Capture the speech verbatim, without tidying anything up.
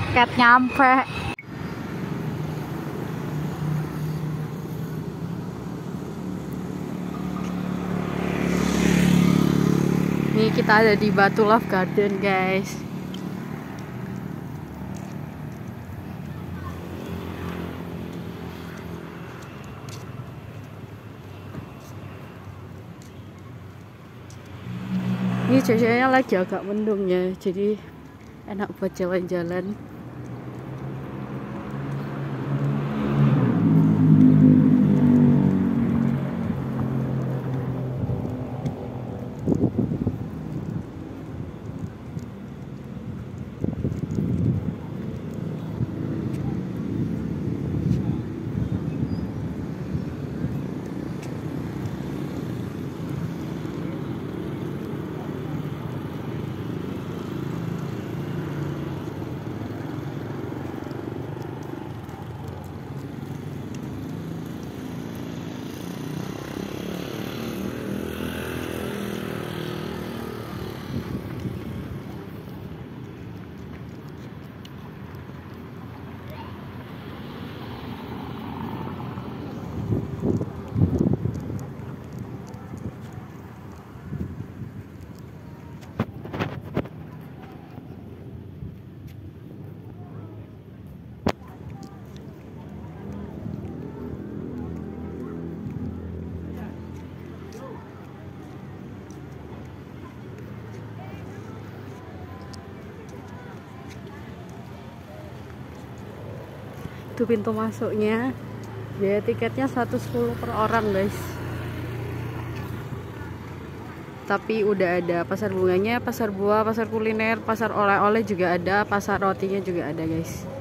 Cat nyampe. Nih kita ada di Batu Love Garden, guys. Ini cuacanya lagi agak mendung ya, jadi enak buat jalan-jalan. Itu pintu masuknya. Biaya tiketnya seratus sepuluh per orang, guys. Tapi udah ada pasar bunganya, pasar buah, pasar kuliner, pasar oleh-oleh juga ada, pasar rotinya juga ada, guys.